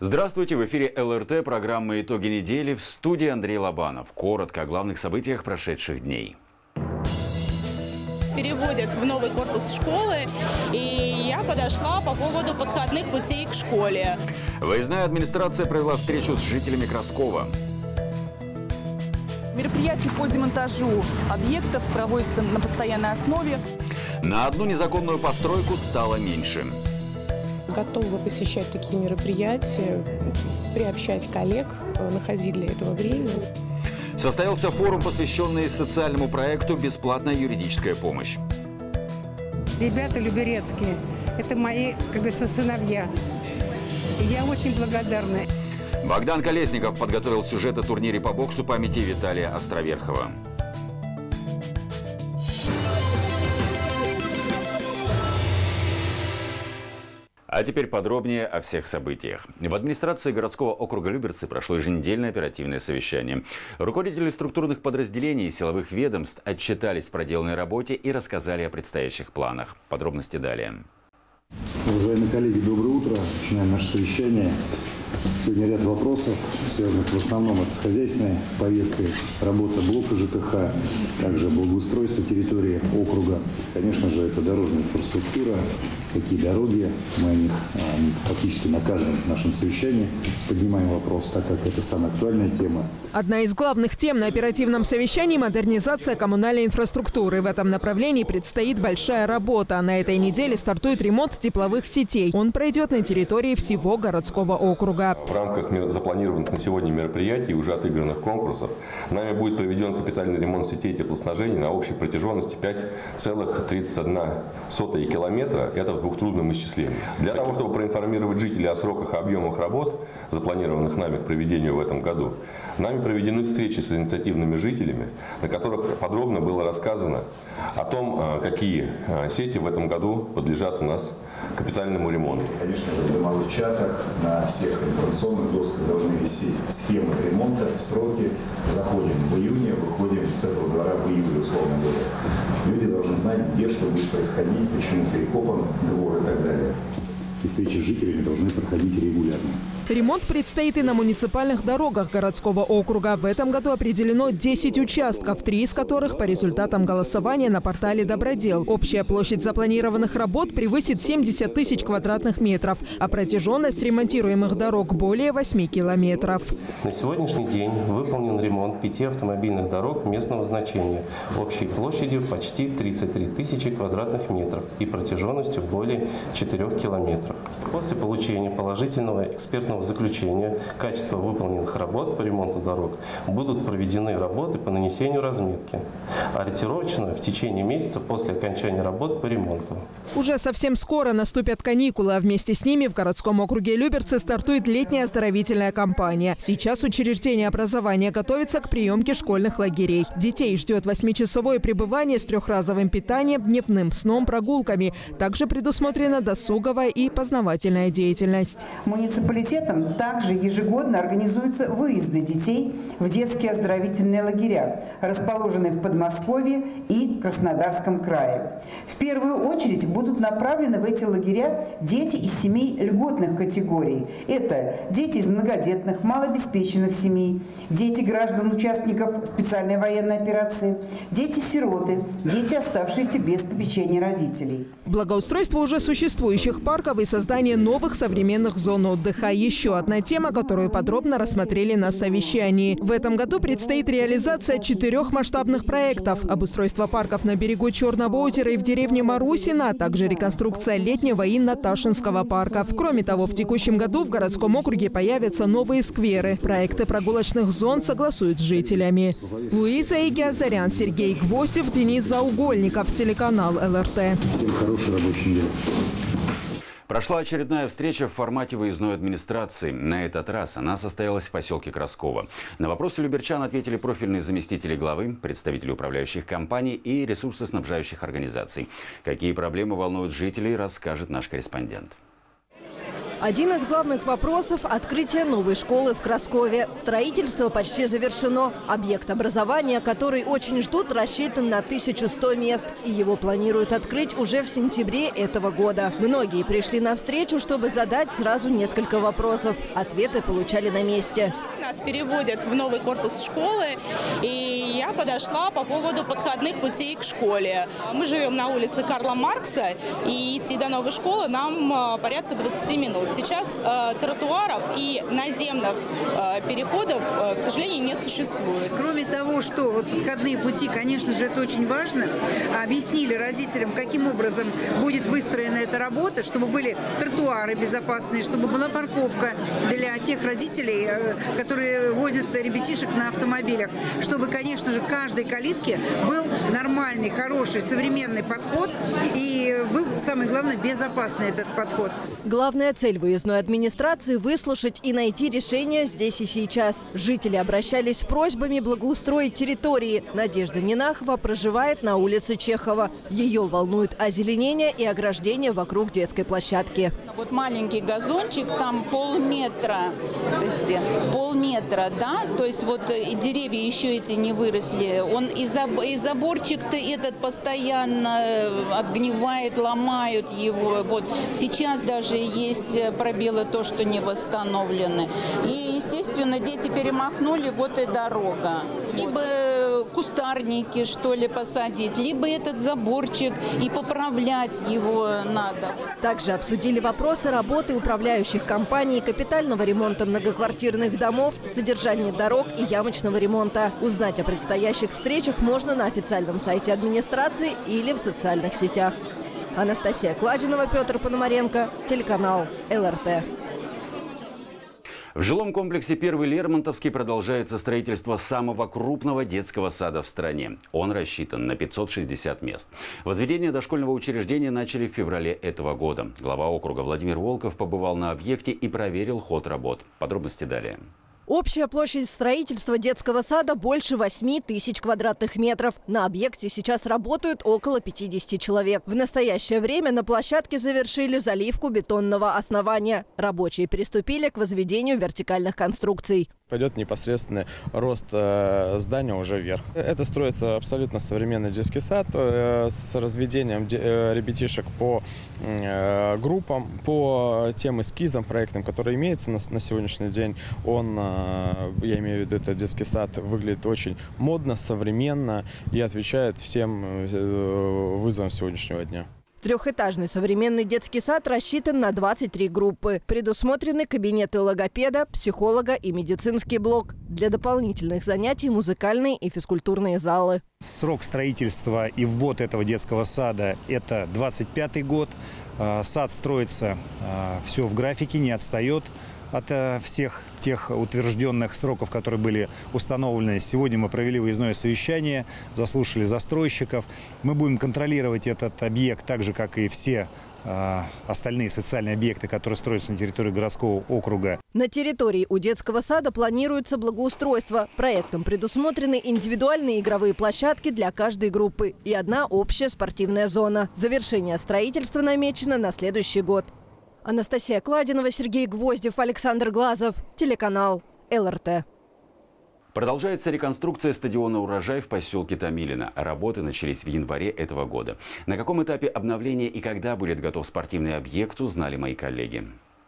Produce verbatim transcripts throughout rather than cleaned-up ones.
Здравствуйте! В эфире эл эр тэ, программа «Итоги недели», в студии Андрей Лобанов. Коротко о главных событиях прошедших дней. Переводят в новый корпус школы, и я подошла по поводу подходных путей к школе. Выездная администрация провела встречу с жителями Краскова. Мероприятия по демонтажу объектов проводятся на постоянной основе. На одну незаконную постройку стало меньше. Готовы посещать такие мероприятия, приобщать коллег, находить для этого время. Состоялся форум, посвященный социальному проекту «Бесплатная юридическая помощь». Ребята люберецкие, это мои, как говорится, сыновья. Я очень благодарна. Богдан Колесников подготовил сюжет о турнире по боксу памяти Виталия Островерхова. А теперь подробнее о всех событиях. В администрации городского округа Люберцы прошло еженедельное оперативное совещание. Руководители структурных подразделений и силовых ведомств отчитались в проделанной работе и рассказали о предстоящих планах. Подробности далее. Уважаемые коллеги, доброе утро. Начинаем наше совещание. Сегодня ряд вопросов, связанных в основном это с хозяйственной повесткой, работа блока жэ ка ха, также благоустройство территории округа. Конечно же, это дорожная инфраструктура, какие дороги. Мы о них фактически на каждом нашем совещании поднимаем вопрос, так как это самая актуальная тема. Одна из главных тем на оперативном совещании – модернизация коммунальной инфраструктуры. В этом направлении предстоит большая работа. На этой неделе стартует ремонт тепловых сетей. Он пройдет на территории всего городского округа. В рамках запланированных на сегодня мероприятий и уже отыгранных конкурсов нами будет проведен капитальный ремонт сетей теплоснабжения на общей протяженности пять целых тридцать одна сотая километра. Это в двухтрудном исчислении. Для того, чтобы проинформировать жителей о сроках и объемах работ, запланированных нами к проведению в этом году, нами проведены встречи с инициативными жителями, на которых подробно было рассказано о том, какие сети в этом году подлежат у нас капитальному ремонту. Конечно же, в домовых чатах на всех информационных досках должны висеть схемы ремонта, сроки. Заходим в июне, выходим с этого двора в июле, условно говоря. Люди должны знать, где что будет происходить, почему перекопан двор и так далее. И встречи с жителями должны проходить регулярно. Ремонт предстоит и на муниципальных дорогах городского округа. В этом году определено десять участков, три из которых по результатам голосования на портале «Добродел». Общая площадь запланированных работ превысит семьдесят тысяч квадратных метров, а протяженность ремонтируемых дорог более восьми километров. На сегодняшний день выполнен ремонт пяти автомобильных дорог местного значения общей площадью почти тридцать три тысячи квадратных метров и протяженностью более четырёх километров. После получения положительного экспертного заключения качества выполненных работ по ремонту дорог будут проведены работы по нанесению разметки, ориентировочно в течение месяца после окончания работ по ремонту. Уже совсем скоро наступят каникулы, а вместе с ними в городском округе Люберцы стартует летняя оздоровительная кампания. Сейчас учреждение образования готовится к приемке школьных лагерей. Детей ждет восьмичасовое пребывание с трехразовым питанием, дневным сном, прогулками. Также предусмотрена досуговая и познавательная деятельность. Муниципалитетом также ежегодно организуются выезды детей в детские оздоровительные лагеря, расположенные в Подмосковье и Краснодарском крае. В первую очередь будут направлены в эти лагеря дети из семей льготных категорий. Это дети из многодетных, малообеспеченных семей, дети граждан-участников специальной военной операции, дети-сироты, дети, оставшиеся без попечения родителей. Благоустройство уже существующих парков и создание новых современных зон отдыха. Еще одна тема, которую подробно рассмотрели на совещании. В этом году предстоит реализация четырех масштабных проектов. Обустройство парков на берегу Черного озера и в деревне Марусино, а также реконструкция летнего и Наташинского парков. Кроме того, в текущем году в городском округе появятся новые скверы. Проекты прогулочных зон согласуют с жителями. Луиза Игиазарян, Сергей Гвоздев, Денис Заугольников, телеканал эл эр тэ. Всем хорошей рабочей недели. Прошла очередная встреча в формате выездной администрации. На этот раз она состоялась в поселке Красково. На вопросы люберчан ответили профильные заместители главы, представители управляющих компаний и ресурсоснабжающих организаций. Какие проблемы волнуют жителей, расскажет наш корреспондент. Один из главных вопросов – открытие новой школы в Краскове. Строительство почти завершено. Объект образования, который очень ждут, рассчитан на тысячу сто мест. И его планируют открыть уже в сентябре этого года. Многие пришли на встречу, чтобы задать сразу несколько вопросов. Ответы получали на месте. Нас переводят в новый корпус школы, и я подошла по поводу подходных путей к школе. Мы живем на улице Карла Маркса, и идти до новой школы нам порядка двадцати минут. Сейчас э, тротуаров и наземных э, переходов, э, к сожалению, не существует. Кроме того, что вот подходные пути, конечно же, это очень важно. Объяснили родителям, каким образом будет выстроена эта работа, чтобы были тротуары безопасные, чтобы была парковка для тех родителей, э, которые возят ребятишек на автомобилях, чтобы, конечно же, к каждой калитке был нормальный, хороший, современный подход и был, самое главное, безопасный этот подход. Главная цель выездной администрации – выслушать и найти решение здесь и сейчас. Жители обращались с просьбами благоустроить территории. Надежда Нинахова проживает на улице Чехова. Ее волнует озеленение и ограждение вокруг детской площадки. Вот маленький газончик, там полметра, прости, полметра, да, то есть вот и деревья еще эти не выросли. Он и, заб, и заборчик-то этот постоянно отгнивает, ломают его. Вот сейчас даже есть пробелы, то, что не восстановлены. И, естественно, дети перемахнули, вот и дорога. Либо кустарники, что ли, посадить, либо этот заборчик, и поправлять его надо. Также обсудили вопросы работы управляющих компаний, капитального ремонта многоквартирных домов, содержания дорог и ямочного ремонта. Узнать о предстоящих встречах можно на официальном сайте администрации или в социальных сетях. Анастасия Кладинова, Петр Пономаренко, телеканал эл эр тэ. В жилом комплексе «Первый Лермонтовский» продолжается строительство самого крупного детского сада в стране. Он рассчитан на пятьсот шестьдесят мест. Возведение дошкольного учреждения начали в феврале этого года. Глава округа Владимир Волков побывал на объекте и проверил ход работ. Подробности далее. Общая площадь строительства детского сада больше восьми тысяч квадратных метров. На объекте сейчас работают около пятидесяти человек. В настоящее время на площадке завершили заливку бетонного основания. Рабочие приступили к возведению вертикальных конструкций. Пойдет непосредственный рост э, здания уже вверх. Это строится абсолютно современный детский сад э, с разведением де, э, ребятишек по э, группам, по тем эскизам, проектам, которые имеются на, на сегодняшний день. Он, э, я имею в виду, этот детский сад выглядит очень модно, современно и отвечает всем э, вызовам сегодняшнего дня. Трехэтажный современный детский сад рассчитан на двадцать три группы. Предусмотрены кабинеты логопеда, психолога и медицинский блок. Для дополнительных занятий музыкальные и физкультурные залы. Срок строительства и ввод этого детского сада – это двадцать пятый год. Сад строится все в графике, не отстает от всех тех утвержденных сроков, которые были установлены. Сегодня мы провели выездное совещание, заслушали застройщиков. Мы будем контролировать этот объект так же, как и все э, остальные социальные объекты, которые строятся на территории городского округа. На территории у детского сада планируется благоустройство. Проектом предусмотрены индивидуальные игровые площадки для каждой группы и одна общая спортивная зона. Завершение строительства намечено на следующий год. Анастасия Кладинова, Сергей Гвоздев, Александр Глазов. Телеканал эл эр тэ. Продолжается реконструкция стадиона «Урожай» в поселке Томилино. Работы начались в январе этого года. На каком этапе обновления и когда будет готов спортивный объект, узнали мои коллеги.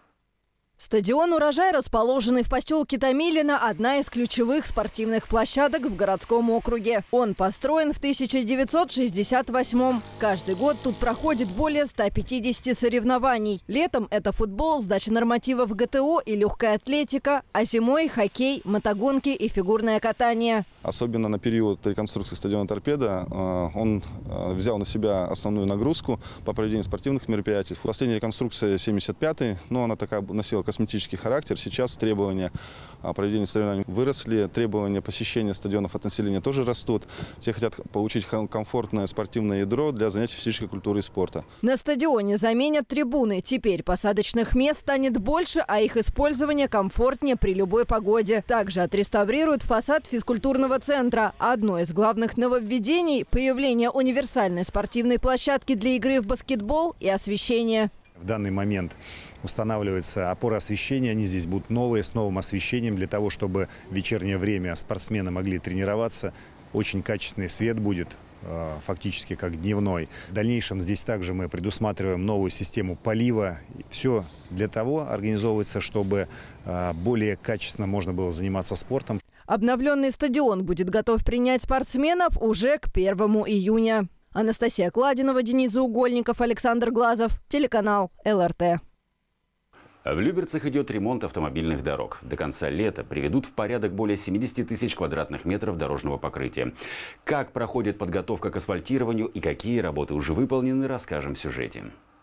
Стадион «Урожай», расположенный в поселке Томилино, одна из ключевых спортивных площадок в городском округе. Он построен в тысяча девятьсот шестьдесят восьмом. Каждый год тут проходит более ста пятидесяти соревнований. Летом это футбол, сдача нормативов гэ тэ о и легкая атлетика, а зимой хоккей, мотогонки и фигурное катание. Особенно на период реконструкции стадиона «Торпедо» он взял на себя основную нагрузку по проведению спортивных мероприятий. Последняя реконструкция семьдесят пятый, но она такая носила косметический характер. Сейчас требования проведения соревнований выросли, требования посещения стадионов от населения тоже растут. Все хотят получить комфортное спортивное ядро для занятий физической культуры и спорта. На стадионе заменят трибуны. Теперь посадочных мест станет больше, а их использование комфортнее при любой погоде. Также отреставрируют фасад физкультурного центра. Одно из главных нововведений – появление универсальной спортивной площадки для игры в баскетбол и освещение. В данный момент устанавливаются опоры освещения. Они здесь будут новые, с новым освещением, для того, чтобы в вечернее время спортсмены могли тренироваться. Очень качественный свет будет, фактически как дневной. В дальнейшем здесь также мы предусматриваем новую систему полива. Все для того организовывается, чтобы более качественно можно было заниматься спортом. Обновленный стадион будет готов принять спортсменов уже к первому июня. Анастасия Кладинова, Денис Заугольников, Александр Глазов, телеканал эл эр тэ. В Люберцах идет ремонт автомобильных дорог. До конца лета приведут в порядок более семидесяти тысяч квадратных метров дорожного покрытия. Как проходит подготовка к асфальтированию и какие работы уже выполнены, расскажем в сюжете.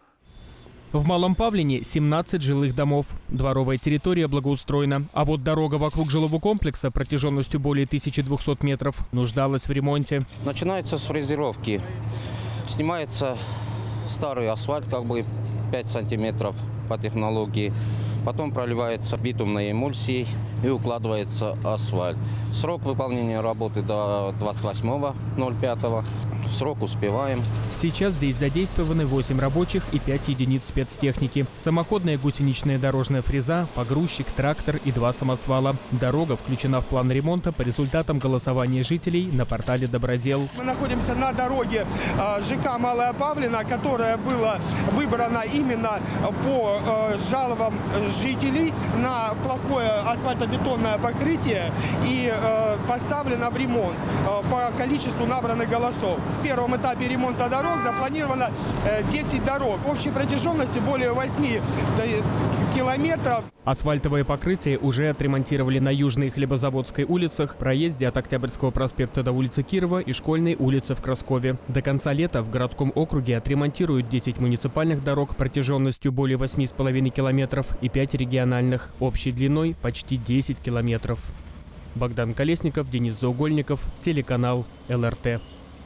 В Малом Павлине семнадцать жилых домов. Дворовая территория благоустроена. А вот дорога вокруг жилого комплекса протяженностью более тысячи двухсот метров нуждалась в ремонте. Начинается с фрезеровки. Снимается старый асфальт, как бы пять сантиметров по технологии. Потом проливается битумной эмульсией и укладывается асфальт. Срок выполнения работы до двадцать восьмого ноль пятого. В срок успеваем. Сейчас здесь задействованы восемь рабочих и пять единиц спецтехники. Самоходная гусеничная дорожная фреза, погрузчик, трактор и два самосвала. Дорога включена в план ремонта по результатам голосования жителей на портале «Добродел». Мы находимся на дороге ЖК Малая Павлина, которая была выбрана именно по жалобам жителей на плохое асфальтобетонное покрытие и поставлена в ремонт по количеству набранных голосов. В первом этапе ремонта дорог запланировано десять дорог. Общей протяженностью более восьми километров. Асфальтовое покрытие уже отремонтировали на Южной и Хлебозаводской улицах, проезде от Октябрьского проспекта до улицы Кирова и Школьной улицы в Краскове. До конца лета в городском округе отремонтируют десять муниципальных дорог протяженностью более восьми с половиной километров и пять региональных, общей длиной почти десять километров. Богдан Колесников, Денис Заугольников, телеканал эл эр тэ.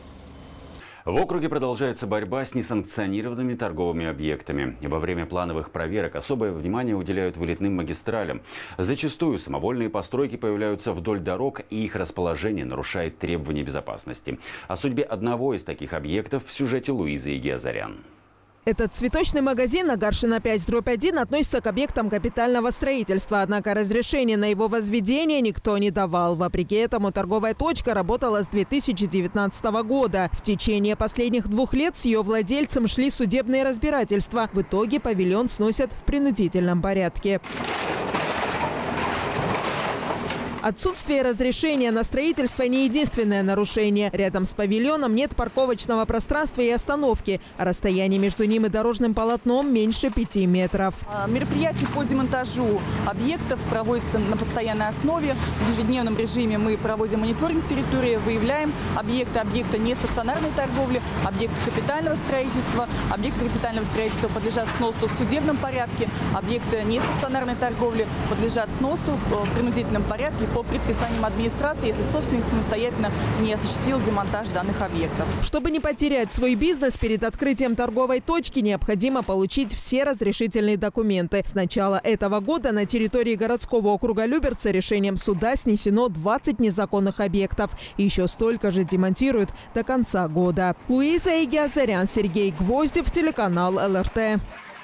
В округе продолжается борьба с несанкционированными торговыми объектами. Во время плановых проверок особое внимание уделяют вылетным магистралям. Зачастую самовольные постройки появляются вдоль дорог, и их расположение нарушает требования безопасности. О судьбе одного из таких объектов в сюжете Луизы Игиазарян. Этот цветочный магазин на Гаршина пять дробь один относится к объектам капитального строительства. Однако разрешение на его возведение никто не давал. Вопреки этому торговая точка работала с две тысячи девятнадцатого года. В течение последних двух лет с ее владельцем шли судебные разбирательства. В итоге павильон сносят в принудительном порядке. Отсутствие разрешения на строительство не единственное нарушение. Рядом с павильоном нет парковочного пространства и остановки. А расстояние между ним и дорожным полотном меньше пяти метров. Мероприятия по демонтажу объектов проводятся на постоянной основе. В ежедневном режиме мы проводим мониторинг территории, выявляем объекты, объекты нестационарной торговли, объекты капитального строительства. Объекты капитального строительства подлежат сносу в судебном порядке. Объекты нестационарной торговли подлежат сносу в принудительном порядке по предписаниям администрации, если собственник самостоятельно не осуществил демонтаж данных объектов. Чтобы не потерять свой бизнес, перед открытием торговой точки необходимо получить все разрешительные документы. С начала этого года на территории городского округа Люберцы решением суда снесено двадцать незаконных объектов. И еще столько же демонтируют до конца года. Луиза Игиазарян, Сергей Гвоздев, телеканал эл эр тэ.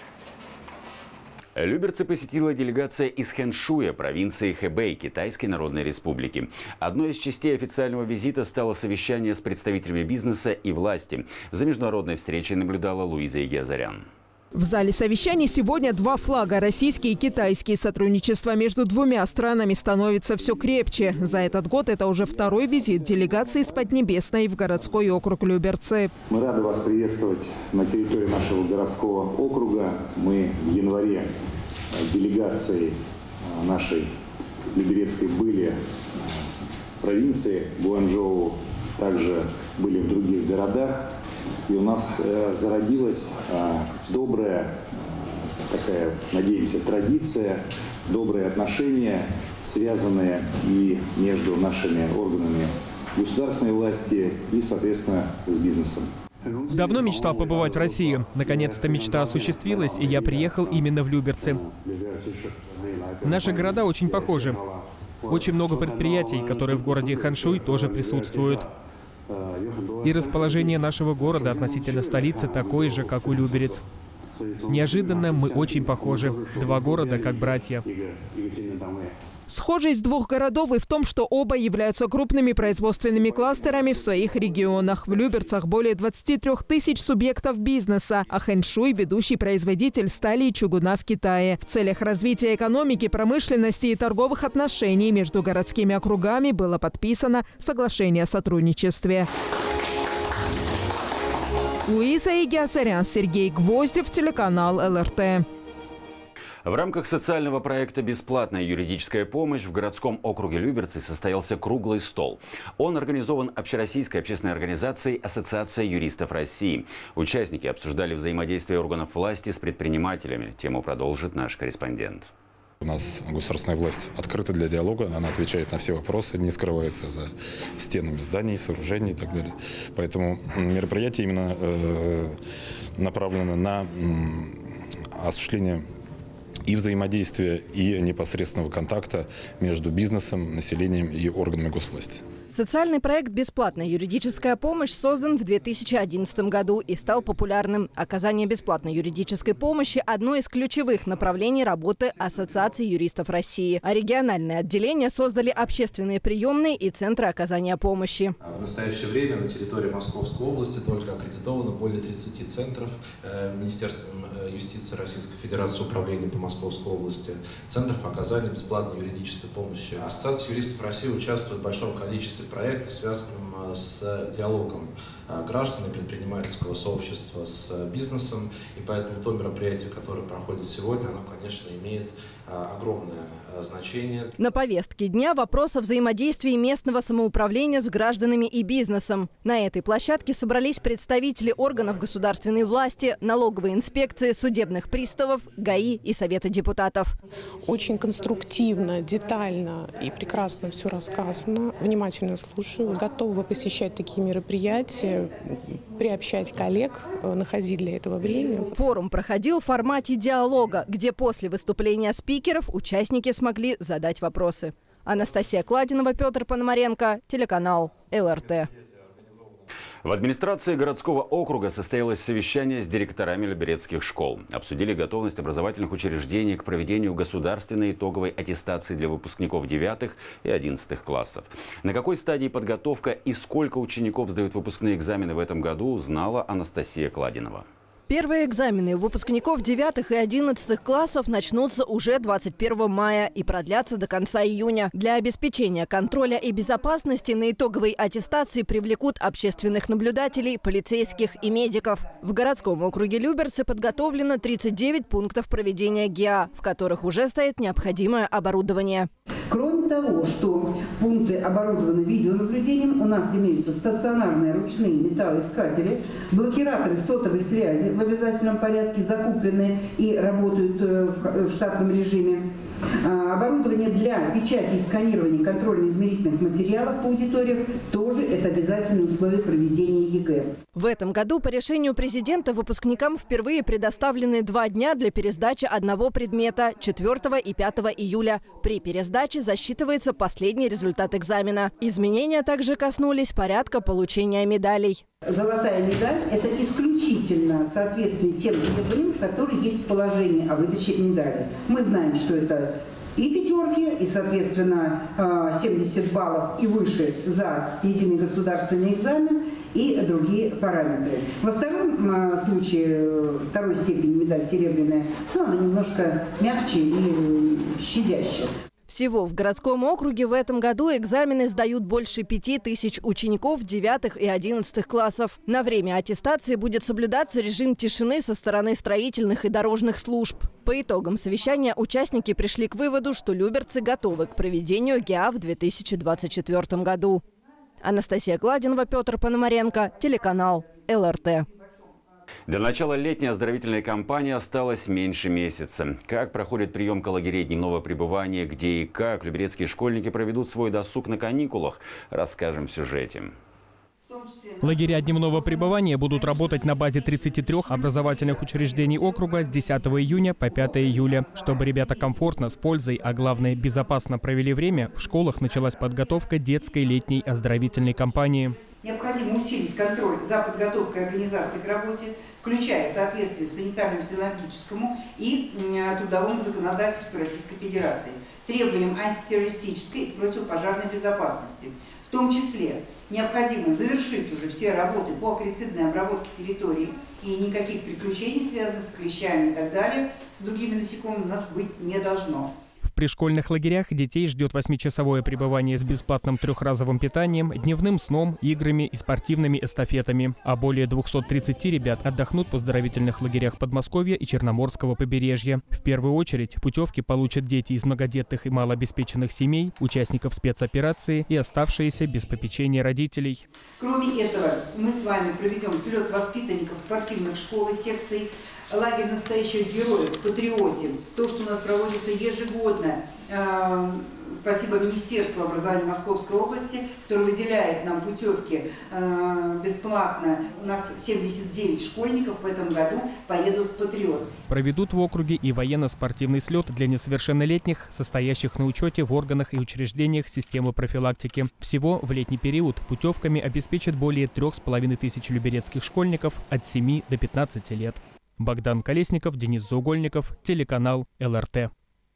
Люберцы посетила делегация из Хэншуя, провинции Хэбэй, Китайской Народной Республики. Одной из частей официального визита стало совещание с представителями бизнеса и власти. За международной встречей наблюдала Луиза Игиазарян. В зале совещаний сегодня два флага – российский и китайский. Сотрудничество между двумя странами становится все крепче. За этот год это уже второй визит делегации из Поднебесной в городской округ Люберцы. Мы рады вас приветствовать на территории нашего городского округа. Мы в январе делегацией нашей люберецкой были в провинции Гуанчжоу, также были в других городах. И у нас э, зародилась э, добрая, такая, надеемся, традиция, добрые отношения, связанные и между нашими органами государственной власти и, соответственно, с бизнесом. Давно мечтал побывать в России. Наконец-то мечта осуществилась, и я приехал именно в Люберцы. Наши города очень похожи. Очень много предприятий, которые в городе Ханшуй тоже присутствуют. И расположение нашего города относительно столицы такое же, как у Люберец. Неожиданно мы очень похожи. Два города как братья. Схожесть двух городов и в том, что оба являются крупными производственными кластерами в своих регионах. В Люберцах более двадцати трёх тысяч субъектов бизнеса, а Хэншуй – ведущий производитель стали и чугуна в Китае. В целях развития экономики, промышленности и торговых отношений между городскими округами было подписано соглашение о сотрудничестве. Луиза Игиасарян, Сергей Гвоздев, телеканал эл эр тэ. В рамках социального проекта «Бесплатная юридическая помощь» в городском округе Люберцы состоялся круглый стол. Он организован общероссийской общественной организацией «Ассоциация юристов России». Участники обсуждали взаимодействие органов власти с предпринимателями. Тему продолжит наш корреспондент. У нас государственная власть открыта для диалога, она отвечает на все вопросы, не скрывается за стенами зданий, сооружений и так далее. Поэтому мероприятие именно э, направлено на э, осуществление и взаимодействия, и непосредственного контакта между бизнесом, населением и органами госвласти. Социальный проект «Бесплатная юридическая помощь» создан в две тысячи одиннадцатом году и стал популярным. Оказание бесплатной юридической помощи – одно из ключевых направлений работы Ассоциации юристов России. А региональные отделения создали общественные приемные и центры оказания помощи. В настоящее время на территории Московской области только аккредитовано более тридцати центров Министерством юстиции Российской Федерации, Управлением по Московской области, центров оказания бесплатной юридической помощи. Ассоциация юристов России участвует в большом количестве проектов, связанным с диалогом граждан и предпринимательского сообщества с бизнесом. И поэтому то мероприятие, которое проходит сегодня, оно, конечно, имеет огромное значение. На повестке дня вопрос о взаимодействии местного самоуправления с гражданами и бизнесом. На этой площадке собрались представители органов государственной власти, налоговой инспекции, судебных приставов, ГАИ и Совета депутатов. Очень конструктивно, детально и прекрасно все рассказано. Внимательно слушаю. Готова посещать такие мероприятия, приобщать коллег, находить для этого время. Форум проходил в формате диалога, где после выступления спикеров участники смогли задать вопросы. Анастасия Кладинова, Петр Пономаренко, телеканал эл эр тэ. В администрации городского округа состоялось совещание с директорами люберецких школ. Обсудили готовность образовательных учреждений к проведению государственной итоговой аттестации для выпускников девятых и одиннадцатых классов. На какой стадии подготовка и сколько учеников сдают выпускные экзамены в этом году, знала Анастасия Кладинова. Первые экзамены у выпускников девятых и одиннадцатых классов начнутся уже двадцать первого мая и продлятся до конца июня. Для обеспечения контроля и безопасности на итоговой аттестации привлекут общественных наблюдателей, полицейских и медиков. В городском округе Люберцы подготовлено тридцать девять пунктов проведения ГИА, в которых уже стоит необходимое оборудование. Кроме того, что пункты оборудованы видеонаблюдением, у нас имеются стационарные ручные металлоискатели, блокираторы сотовой связи в обязательном порядке, закупленные и работают в штатном режиме, оборудование для печати и сканирования контрольно-измерительных материалов в аудиториях тоже это обязательные условия проведения ЕГЭ. В этом году по решению президента выпускникам впервые предоставлены два дня для пересдачи одного предмета – четвёртого и пятого июля. При пересдаче засчитывается последний результат экзамена. Изменения также коснулись порядка получения медалей. Золотая медаль – это исключительно соответствие тем требованиям, которые есть в положении о выдаче медали. Мы знаем, что это и пятерки, и, соответственно, семьдесят баллов и выше за единый государственный экзамен, и другие параметры. Во втором случае, второй степени медаль серебряная, ну, она немножко мягче и щадящая. Всего в городском округе в этом году экзамены сдают больше пяти тысяч учеников девятых и одиннадцатых классов. На время аттестации будет соблюдаться режим тишины со стороны строительных и дорожных служб. По итогам совещания участники пришли к выводу, что люберцы готовы к проведению ГИА в две тысячи двадцать четвёртом году. Анастасия Кладинова, Петр Пономаренко, телеканал эл эр тэ. До начала летней оздоровительной кампании осталось меньше месяца. Как проходит приемка лагерей дневного пребывания, где и как люберецкие школьники проведут свой досуг на каникулах, расскажем в сюжете. Лагеря дневного пребывания будут работать на базе тридцати трёх образовательных учреждений округа с десятого июня по пятое июля. Чтобы ребята комфортно, с пользой, а главное безопасно провели время, в школах началась подготовка детской летней оздоровительной кампании. Необходимо усилить контроль за подготовкой организации к работе, включая соответствие санитарно-физиологическому и трудовому законодательству Российской Федерации, требованиям антитеррористической и противопожарной безопасности. В том числе необходимо завершить уже все работы по акрицидной обработке территории, и никаких приключений, связанных с клещами и так далее, с другими насекомыми, у нас быть не должно. В пришкольных лагерях детей ждет восьмичасовое пребывание с бесплатным трехразовым питанием, дневным сном, играми и спортивными эстафетами. А более двухсот тридцати ребят отдохнут в оздоровительных лагерях Подмосковья и Черноморского побережья. В первую очередь путевки получат дети из многодетных и малообеспеченных семей, участников спецоперации и оставшиеся без попечения родителей. Кроме этого, мы с вами проведем слет воспитанников спортивных школ и секций, лагерь настоящих героев в Патриоте. То, что у нас проводится ежегодно. Спасибо Министерству образования Московской области, которое выделяет нам путевки бесплатно. У нас семьдесят девять школьников в этом году поедут в Патриот. Проведут в округе и военно-спортивный слет для несовершеннолетних, состоящих на учете в органах и учреждениях системы профилактики. Всего в летний период путевками обеспечат более трех с половиной тысяч люберецких школьников от семи до пятнадцати лет. Богдан Колесников, Денис Заугольников, телеканал эл эр тэ.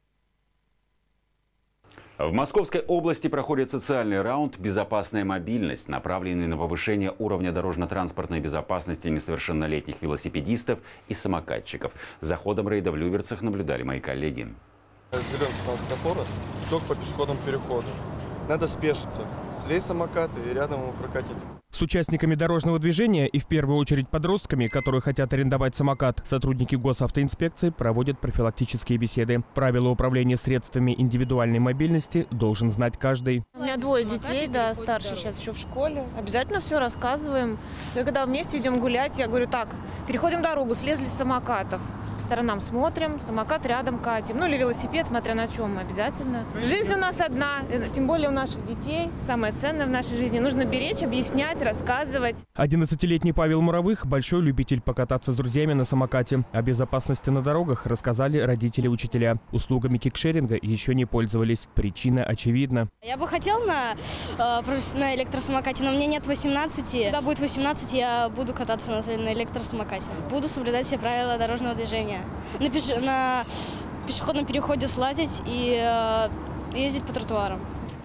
В Московской области проходит социальный раунд «Безопасная мобильность», направленный на повышение уровня дорожно-транспортной безопасности несовершеннолетних велосипедистов и самокатчиков. За ходом рейда в Люберцах наблюдали мои коллеги. Разделен светофора, идет по пешеходному переходу. Надо спешиться, слезть с самоката и рядом его прокатить. С участниками дорожного движения и в первую очередь подростками, которые хотят арендовать самокат, сотрудники госавтоинспекции проводят профилактические беседы. Правила управления средствами индивидуальной мобильности должен знать каждый. У меня двое детей, да, старший сейчас еще в школе. Обязательно все рассказываем. И когда вместе идем гулять, я говорю, так, переходим дорогу, слезли с самокатов. По сторонам смотрим, самокат рядом катим. Ну или велосипед, смотря на чем мы, обязательно. Жизнь у нас одна, тем более у наших детей. Самое ценное в нашей жизни. Нужно беречь, объяснять, рассказывать. одиннадцатилетний Павел Муровых – большой любитель покататься с друзьями на самокате. О безопасности на дорогах рассказали родители и учителя. Услугами кикшеринга еще не пользовались. Причина очевидна. Я бы хотел на, на электросамокате, но мне нет восемнадцати. Когда будет восемнадцать, я буду кататься на, на электросамокате. Буду соблюдать все правила дорожного движения. На, пеш... на пешеходном переходе слазить и э, ездить по тротуарам.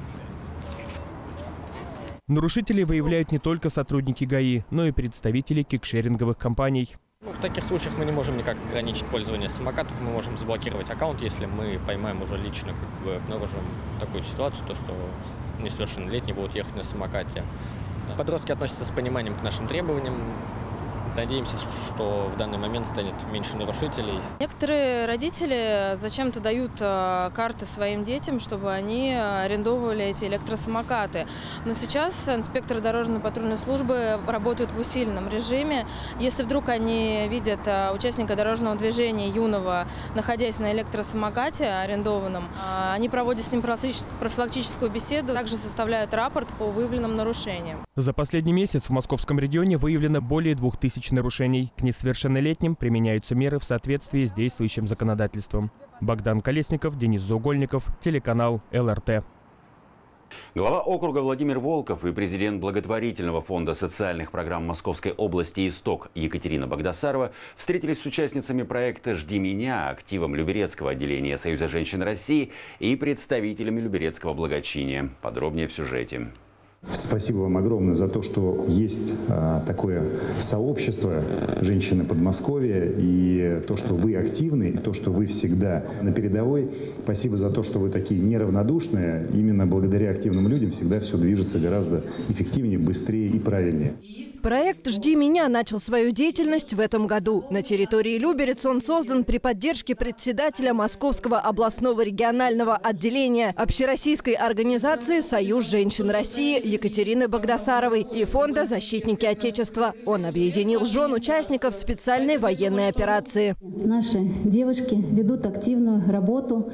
Нарушителей выявляют не только сотрудники ГАИ, но и представители кикшеринговых компаний. Ну, в таких случаях мы не можем никак ограничить пользование самокатом. Мы можем заблокировать аккаунт, если мы поймаем уже лично, как бы обнаружим такую ситуацию, то что несовершеннолетние будут ехать на самокате. Подростки относятся с пониманием к нашим требованиям. Надеемся, что в данный момент станет меньше нарушителей. Некоторые родители зачем-то дают карты своим детям, чтобы они арендовывали эти электросамокаты. Но сейчас инспекторы дорожно-патрульной службы работают в усиленном режиме. Если вдруг они видят участника дорожного движения юного, находясь на электросамокате арендованном, они проводят с ним профилактическую беседу, также составляют рапорт по выявленным нарушениям. За последний месяц в московском регионе выявлено более двух тысяч нарушений. К несовершеннолетним применяются меры в соответствии с действующим законодательством. Богдан Колесников, Денис Заугольников, телеканал эл эр тэ. Глава округа Владимир Волков и президент благотворительного фонда социальных программ Московской области «Исток» Екатерина Багдасарова встретились с участницами проекта «Жди меня», активом Люберецкого отделения Союза женщин России и представителями Люберецкого благочиния. Подробнее в сюжете. Спасибо вам огромное за то, что есть а, такое сообщество женщины Подмосковья, и то, что вы активны, и то, что вы всегда на передовой. Спасибо за то, что вы такие неравнодушные. Именно благодаря активным людям всегда все движется гораздо эффективнее, быстрее и правильнее. Проект «Жди меня» начал свою деятельность в этом году. На территории Люберец он создан при поддержке председателя Московского областного регионального отделения общероссийской организации «Союз женщин России» Екатерины Багдасаровой и фонда «Защитники Отечества». Он объединил жен участников специальной военной операции. Наши девушки ведут активную работу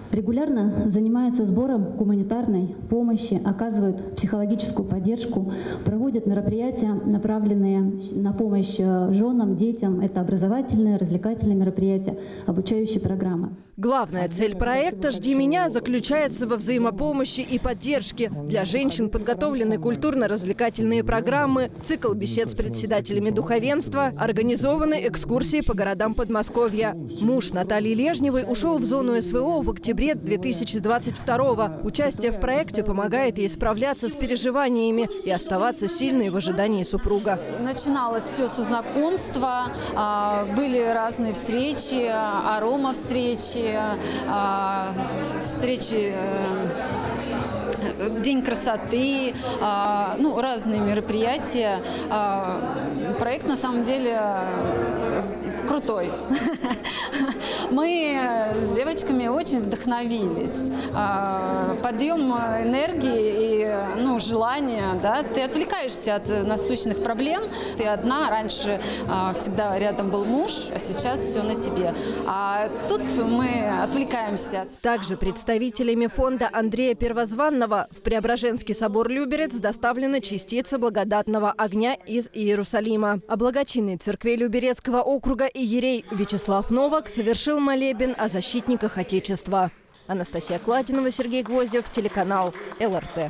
Регулярно занимаются сбором гуманитарной помощи, оказывают психологическую поддержку, проводят мероприятия, направленные на помощь женам, детям. Это образовательные, развлекательные мероприятия, обучающие программы. Главная цель проекта «Жди меня» заключается во взаимопомощи и поддержке. Для женщин подготовлены культурно-развлекательные программы, цикл бесед с председателями духовенства, организованы экскурсии по городам Подмосковья. Муж Натальи Лежневой ушел в зону СВО в октябре две тысячи двадцать второго. Участие в проекте помогает ей справляться с переживаниями и оставаться сильной в ожидании супруга. Начиналось все со знакомства, были разные встречи, арома-встречи, встречи, День красоты, ну, разные мероприятия. Проект на самом деле крутой. Мы с девочками очень вдохновились. Подъем энергии и, ну, желания, да, ты отвлекаешься от насущных проблем. Ты одна, раньше всегда рядом был муж, а сейчас все на тебе. А тут мы отвлекаемся. Также представителями фонда Андрея Первозванного в Преображенский собор Люберец доставлена частица благодатного огня из Иерусалима. А благочинный церквей Люберецкого округа иерей Вячеслав Новак совершил молебен о защитниках Отечества. Анастасия Кладинова, Сергей Гвоздев, телеканал эл эр тэ.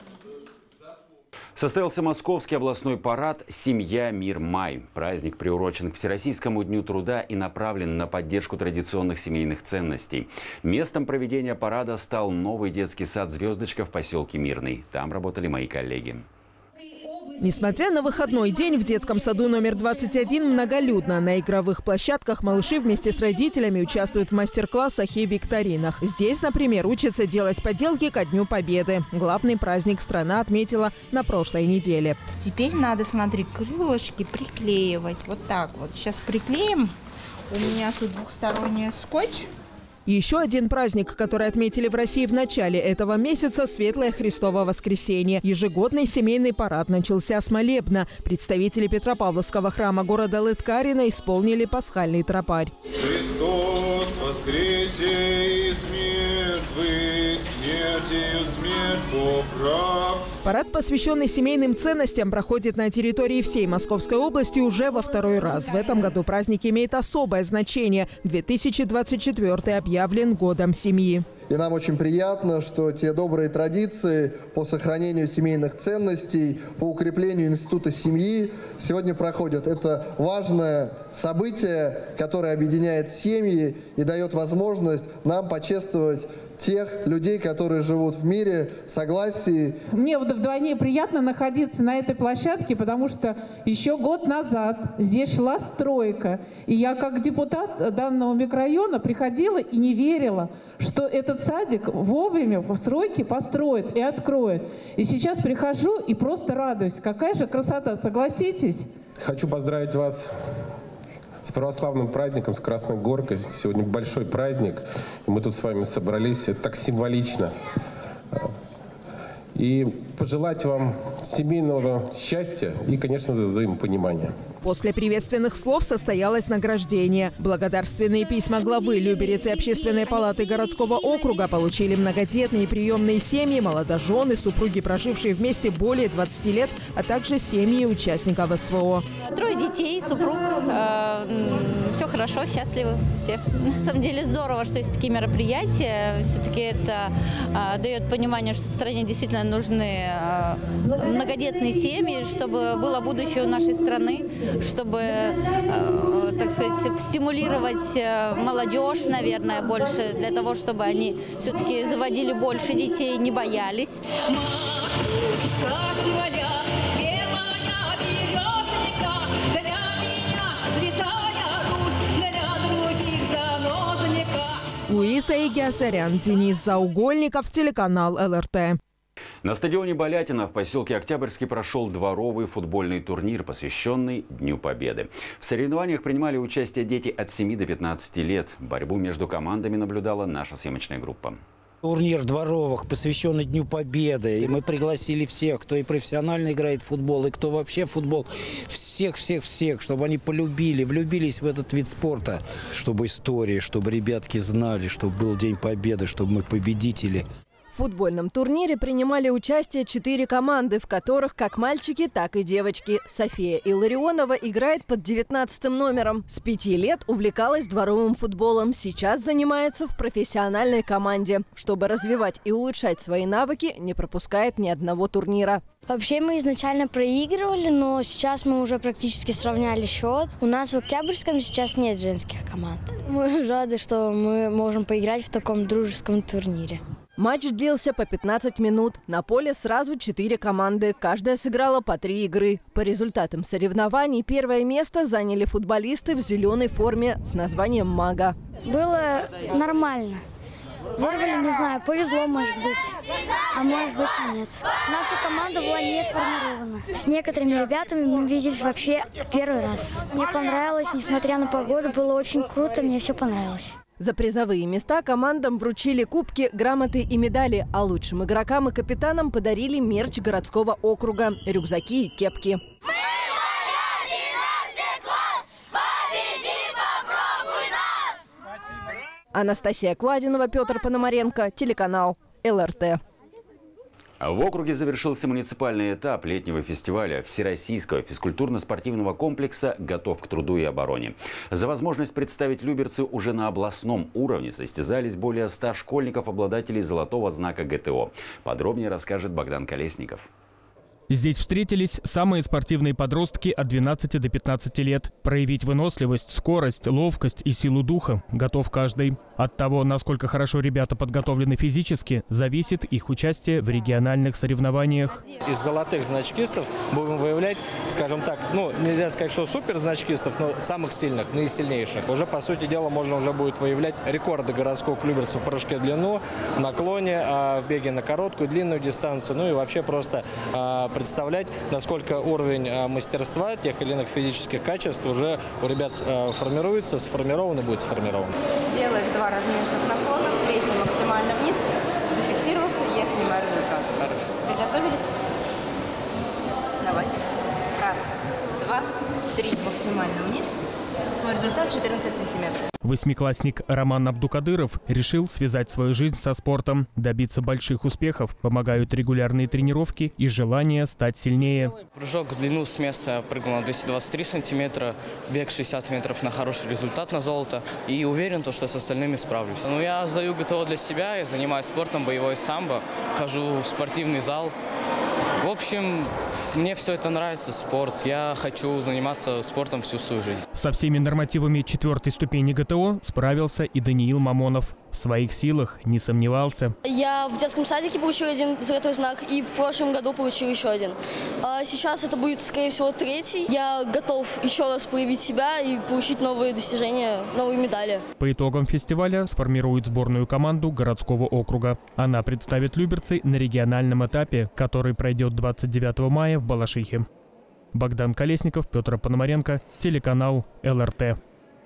Состоялся Московский областной парад «Семья, мир, май». Праздник приурочен к Всероссийскому дню труда и направлен на поддержку традиционных семейных ценностей. Местом проведения парада стал новый детский сад «Звездочка» в поселке Мирный. Там работали мои коллеги. Несмотря на выходной день, в детском саду номер двадцать один многолюдно. На игровых площадках малыши вместе с родителями участвуют в мастер-классах и викторинах. Здесь, например, учатся делать поделки ко Дню Победы. Главный праздник страна отметила на прошлой неделе. Теперь надо, смотри, крылышки приклеивать. Вот так вот. Сейчас приклеим. У меня тут двухсторонний скотч. Еще один праздник, который отметили в России в начале этого месяца – Светлое Христово воскресенье. Ежегодный семейный парад начался с молебна. Представители Петропавловского храма города Лыткарино исполнили пасхальный тропарь. Христос воскресе из мертвых, смертью смерть поправ. Парад, посвященный семейным ценностям, проходит на территории всей Московской области уже во второй раз. В этом году праздник имеет особое значение. две тысячи двадцать четвёртый объявлен годом семьи. И нам очень приятно, что те добрые традиции по сохранению семейных ценностей, по укреплению института семьи сегодня проходят. Это важное событие, которое объединяет семьи и дает возможность нам почествовать тех людей, которые живут в мире, в согласии. Мне вдвойне приятно находиться на этой площадке, потому что еще год назад здесь шла стройка. И я как депутат данного микрорайона приходила и не верила, что этот садик вовремя в сроки построят и откроют. И сейчас прихожу и просто радуюсь. Какая же красота, согласитесь? Хочу поздравить вас с православным праздником, с Красной Горкой. Сегодня большой праздник, и мы тут с вами собрались. Это так символично. И пожелать вам семейного счастья и, конечно, взаимопонимания. После приветственных слов состоялось награждение. Благодарственные письма главы Люберец и Общественной палаты городского округа получили многодетные приемные семьи, молодожены, супруги, прожившие вместе более двадцати лет, а также семьи участников эс вэ о. Трое детей, супруг. Э, все хорошо, счастливы все. На самом деле здорово, что есть такие мероприятия. Все-таки это э, дает понимание, что в стране действительно нужны э, многодетные семьи, чтобы было будущее у нашей страны, чтобы, э, так сказать, стимулировать э, молодежь, наверное, больше, для того, чтобы они все-таки заводили больше детей, не боялись. Луиза Игиасарян, Денис Заугольников, телеканал эл эр тэ. На стадионе Болятина в поселке Октябрьский прошел дворовый футбольный турнир, посвященный Дню Победы. В соревнованиях принимали участие дети от семи до пятнадцати лет. Борьбу между командами наблюдала наша съемочная группа. Турнир дворовых, посвященный Дню Победы. И мы пригласили всех, кто и профессионально играет в футбол, и кто вообще в футбол. Всех-всех-всех, чтобы они полюбили, влюбились в этот вид спорта. Чтобы истории, чтобы ребятки знали, чтобы был День Победы, чтобы мы победители. В футбольном турнире принимали участие четыре команды, в которых как мальчики, так и девочки. София Илларионова играет под девятнадцатым номером. С пяти лет увлекалась дворовым футболом. Сейчас занимается в профессиональной команде. Чтобы развивать и улучшать свои навыки, не пропускает ни одного турнира. Вообще мы изначально проигрывали, но сейчас мы уже практически сравняли счет. У нас в Октябрьском сейчас нет женских команд. Мы рады, что мы можем поиграть в таком дружеском турнире. Матч длился по пятнадцать минут. На поле сразу четыре команды. Каждая сыграла по три игры. По результатам соревнований первое место заняли футболисты в зеленой форме с названием «Мага». Было нормально. Вырвали, не знаю, повезло, может быть, а может быть и нет. Наша команда была не сформирована. С некоторыми ребятами мы виделись вообще первый раз. Мне понравилось, несмотря на погоду, было очень круто, мне все понравилось. За призовые места командам вручили кубки, грамоты и медали, а лучшим игрокам и капитанам подарили мерч городского округа – рюкзаки и кепки. Анастасия Кладинова, Петр Пономаренко, телеканал эл эр тэ. В округе завершился муниципальный этап летнего фестиваля Всероссийского физкультурно-спортивного комплекса «Готов к труду и обороне». За возможность представить люберцы уже на областном уровне состязались более ста школьников-обладателей золотого знака гэ тэ о. Подробнее расскажет Богдан Колесников. Здесь встретились самые спортивные подростки от двенадцати до пятнадцати лет. Проявить выносливость, скорость, ловкость и силу духа готов каждый. От того, насколько хорошо ребята подготовлены физически, зависит их участие в региональных соревнованиях. Из золотых значкистов будем выявлять, скажем так, ну нельзя сказать, что супер значкистов, но самых сильных, наисильнейших. Уже, по сути дела, можно уже будет выявлять рекорды городского люберца в прыжке в длину, наклоне, в беге на короткую, длинную дистанцию, ну и вообще просто представлять, насколько уровень мастерства тех или иных физических качеств уже у ребят формируется, сформирован и будет сформирован. Делаешь два разминочных наклона, третий максимально вниз, зафиксировался, я снимаю результат. Хорошо. Приготовились? Давай. Раз, два, три, максимально вниз. Твой результат четырнадцать сантиметров. Восьмиклассник Роман Абдукадыров решил связать свою жизнь со спортом. Добиться больших успехов помогают регулярные тренировки и желание стать сильнее. Прыжок в длину с места прыгнул на двести двадцать три сантиметра, бег шестьдесят метров на хороший результат на золото. И уверен, что с остальными справлюсь. Но я сдаю гэ тэ о для себя, я занимаюсь спортом боевой самбо, хожу в спортивный зал. В общем, мне все это нравится, спорт. Я хочу заниматься спортом всю свою жизнь. Со всеми нормативами четвертой ступени гэ тэ о справился и Даниил Мамонов. В своих силах не сомневался. Я в детском садике получил один золотой знак и в прошлом году получил еще один. А сейчас это будет, скорее всего, третий. Я готов еще раз проявить себя и получить новые достижения, новые медали. По итогам фестиваля сформирует сборную команду городского округа. Она представит люберцы на региональном этапе, который пройдет двадцать девятого мая в Балашихе. Богдан Колесников, Петр Пономаренко, телеканал эл эр тэ.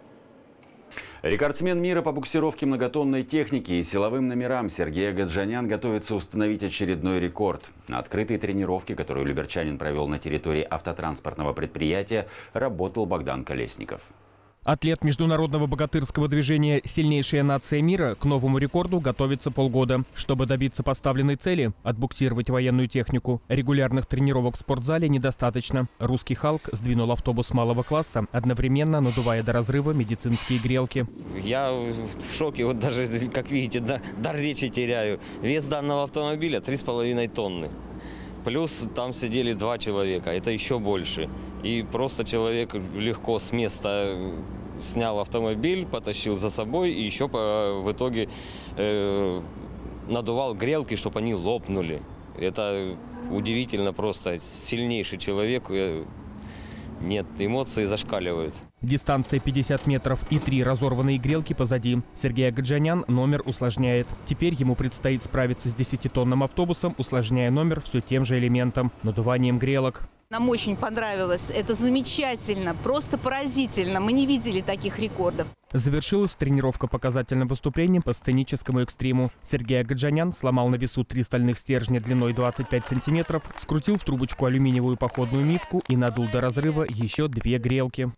Рекордсмен мира по буксировке многотонной техники и силовым номерам Сергей Гаджанян готовится установить очередной рекорд. На открытой тренировке, которую люберчанин провел на территории автотранспортного предприятия, работал Богдан Колесников. Атлет международного богатырского движения «Сильнейшая нация мира» к новому рекорду готовится полгода. Чтобы добиться поставленной цели – отбуксировать военную технику, регулярных тренировок в спортзале недостаточно. Русский «Халк» сдвинул автобус малого класса, одновременно надувая до разрыва медицинские грелки. Я в шоке, вот даже, как видите, дар речи теряю. Вес данного автомобиля три с половиной тонны. Плюс там сидели два человека, это еще больше. И просто человек легко с места снял автомобиль, потащил за собой и еще по, в итоге э, надувал грелки, чтобы они лопнули. Это удивительно просто. Сильнейший человек. Э, Нет, эмоции зашкаливают. Дистанция пятьдесят метров и три разорванные грелки позади. Сергей Гаджанян номер усложняет. Теперь ему предстоит справиться с десятитонным автобусом, усложняя номер все тем же элементом – надуванием грелок. Нам очень понравилось. Это замечательно, просто поразительно. Мы не видели таких рекордов. Завершилась тренировка показательным выступлением по сценическому экстриму. Сергей Агаджанян сломал на весу три стальных стержня длиной двадцать пять сантиметров, скрутил в трубочку алюминиевую походную миску и надул до разрыва еще две грелки.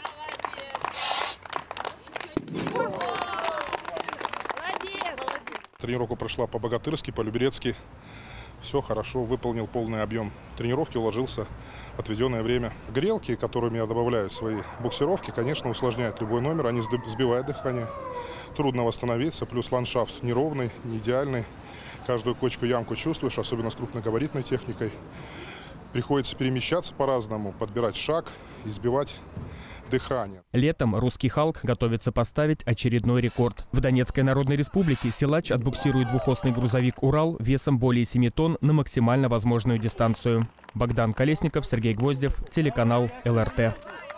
Тренировка прошла по-богатырски, по-люберецки. Все хорошо, выполнил полный объем тренировки, уложился в отведенное время. Грелки, которыми я добавляю свои буксировки, конечно, усложняют любой номер, они сбивают дыхание. Трудно восстановиться, плюс ландшафт неровный, не идеальный. Каждую кочку, ямку чувствуешь, особенно с крупногабаритной техникой. Приходится перемещаться по-разному, подбирать шаг и сбивать дыхание. Летом русский «Халк» готовится поставить очередной рекорд. В Донецкой Народной Республике силач отбуксирует двухосный грузовик «Урал» весом более семи тонн на максимально возможную дистанцию. Богдан Колесников, Сергей Гвоздев, телеканал эл эр тэ.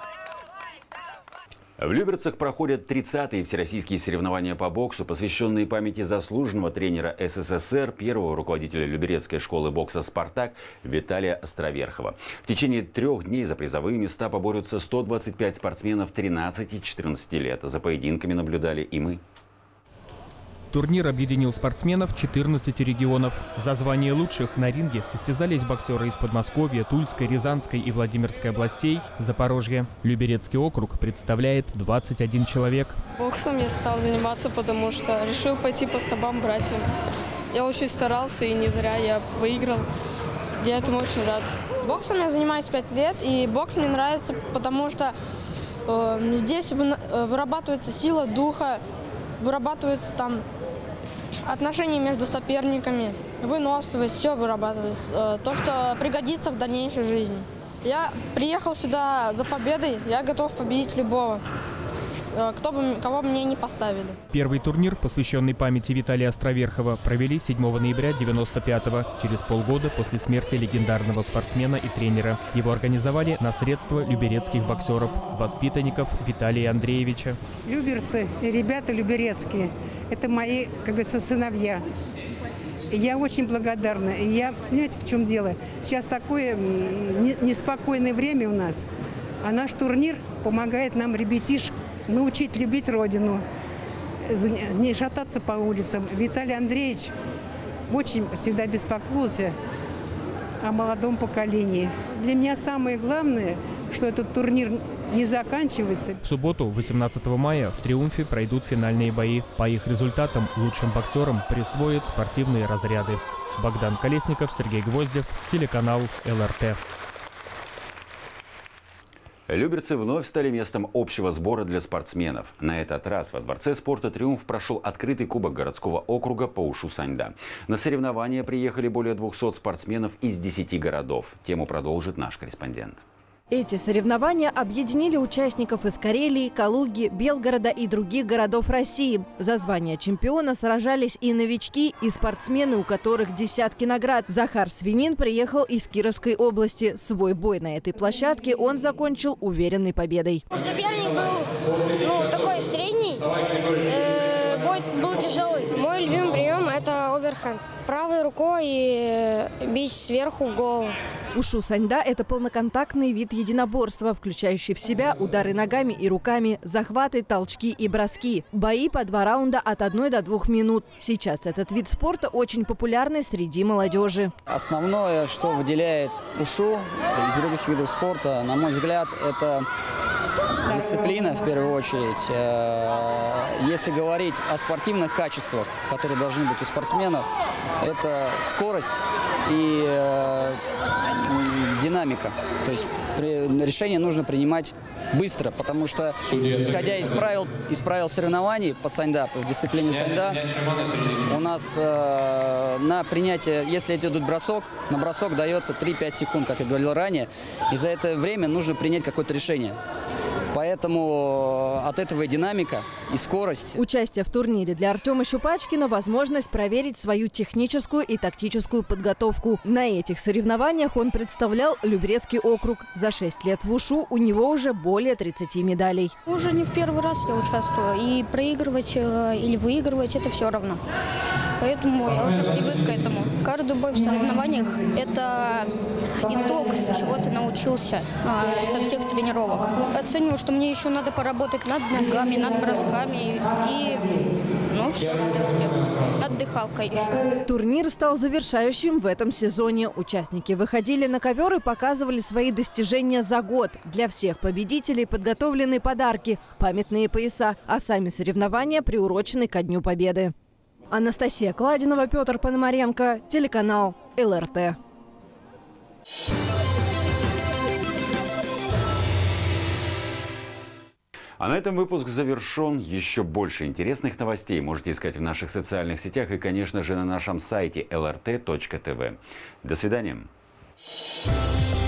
В Люберцах проходят тридцатые всероссийские соревнования по боксу, посвященные памяти заслуженного тренера эс эс эс эр, первого руководителя Люберецкой школы бокса «Спартак» Виталия Островерхова. В течение трех дней за призовые места поборются сто двадцать пять спортсменов тринадцати-четырнадцати лет. За поединками наблюдали и мы. Турнир объединил спортсменов четырнадцати регионов. За звание лучших на ринге состязались боксеры из Подмосковья, Тульской, Рязанской и Владимирской областей, Запорожья. Люберецкий округ представляет двадцать один человек. Боксом я стал заниматься, потому что решил пойти по стопам братьям. Я очень старался, и не зря я выиграл. Я этому очень рад. Боксом я занимаюсь пять лет, и бокс мне нравится, потому что э, здесь вырабатывается сила духа, вырабатывается там отношения между соперниками, выносливость, все вырабатывается. То, что пригодится в дальнейшей жизни. Я приехал сюда за победой, я готов победить любого, кто бы, кого бы мне не поставили. Первый турнир, посвященный памяти Виталия Островерхова, провели седьмого ноября девяносто пятого, через полгода после смерти легендарного спортсмена и тренера. Его организовали на средства люберецких боксеров, воспитанников Виталия Андреевича. Люберцы, ребята люберецкие, это мои, как говорится, сыновья. Я очень благодарна. И я, понимаете, в чем дело? Сейчас такое неспокойное время у нас, а наш турнир помогает нам, ребятишек, научить любить Родину, не шататься по улицам. Виталий Андреевич очень всегда беспокоился о молодом поколении. Для меня самое главное, что этот турнир не заканчивается. В субботу, восемнадцатого мая, в «Триумфе» пройдут финальные бои. По их результатам лучшим боксерам присвоят спортивные разряды. Богдан Колесников, Сергей Гвоздев, телеканал эл эр тэ. Люберцы вновь стали местом общего сбора для спортсменов. На этот раз во Дворце спорта «Триумф» прошел открытый кубок городского округа по ушу Саньда. На соревнования приехали более двухсот спортсменов из десяти городов. Тему продолжит наш корреспондент. Эти соревнования объединили участников из Карелии, Калуги, Белгорода и других городов России. За звание чемпиона сражались и новички, и спортсмены, у которых десятки наград. Захар Свинин приехал из Кировской области. Свой бой на этой площадке он закончил уверенной победой. Соперник был ну, такой средний, э, бой был тяжелый. Мой любимый прием – это оверхенд. Правой рукой бить сверху в голову. Ушу Саньда – это полноконтактный вид единоборства, включающий в себя удары ногами и руками, захваты, толчки и броски. Бои по два раунда от одной до двух минут. Сейчас этот вид спорта очень популярный среди молодежи. Основное, что выделяет ушу из других видов спорта, на мой взгляд, это дисциплина в первую очередь. Если говорить о спортивных качествах, которые должны быть у спортсменов, это скорость и динамика. То есть решение нужно принимать быстро, потому что, исходя из правил, из правил соревнований по саньда, в дисциплине саньда, у нас э, на принятие, если идет бросок, на бросок дается три-пять секунд, как я говорил ранее, и за это время нужно принять какое-то решение. Поэтому от этого и динамика, и скорость. Участие в турнире для Артема Щупачкина – возможность проверить свою техническую и тактическую подготовку. На этих соревнованиях он представлял Люберецкий округ. За шесть лет в ушу у него уже более тридцати медалей. Уже не в первый раз я участвую. И проигрывать или выигрывать – это все равно. поэтому я уже привык к этому. Каждый бой в соревнованиях – это итог, с чего ты научился а, со всех тренировок. Оцениваю, что мне еще надо поработать над ногами, над бросками и, ну, все, в принципе, над дыхалкой еще. Турнир стал завершающим в этом сезоне. Участники выходили на ковер и показывали свои достижения за год. Для всех победителей подготовлены подарки, памятные пояса, а сами соревнования приурочены ко Дню Победы. Анастасия Кладинова, Петр Пономаренко, телеканал эл эр тэ. А на этом выпуск завершен. Еще больше интересных новостей можете искать в наших социальных сетях и, конечно же, на нашем сайте эл эр тэ точка тэ вэ. До свидания.